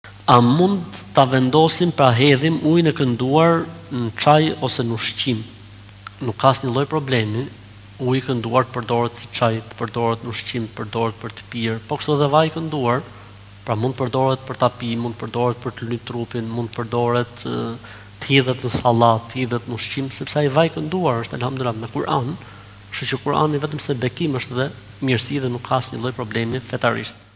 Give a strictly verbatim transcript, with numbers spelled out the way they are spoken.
A mund ta vendosim pra hedhim ujin e kënduar në çaj ose në ushqim? Nuk ka asnjë lloj problemi. Uji i kënduar përdoret si çaj, përdoret në ushqim, përdoret për të pirë, po kështu edhe vaj i kënduar, pra mund përdoret për ta pi, mund përdoret për të lyp trupin, mund përdoret të hidhet në sallat, të hidhet në ushqim, sepse ai vaj i kënduar është elhamdulillah me Kur'an, kështu që Kur'ani vetëm se bekim është dhe mirësi dhe nuk ka asnjë lloj problemi fetarisht.